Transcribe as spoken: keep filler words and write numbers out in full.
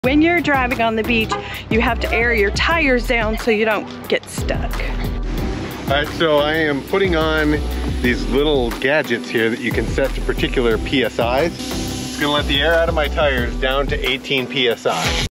When you're driving on the beach, you have to air your tires down so you don't get stuck. All right, so I am putting on these little gadgets here that you can set to particular P S Is. It's gonna let the air out of my tires down to eighteen P S I.